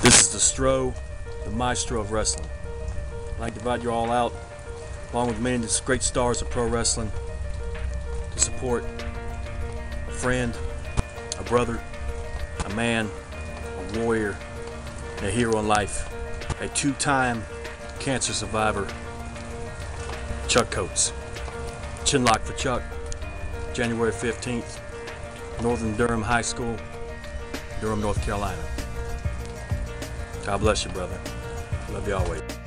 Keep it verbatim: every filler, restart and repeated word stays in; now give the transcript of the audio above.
This is the Stro, the maestro of wrestling. I'd like to invite you all out, along with many of the great stars of pro wrestling, to support a friend, a brother, a man, a warrior, and a hero in life, a two-time cancer survivor, Chuck Coates. Chinlock for Chuck, January fifteenth, Northern Durham High School, Durham, North Carolina. God bless you, brother. Love you always.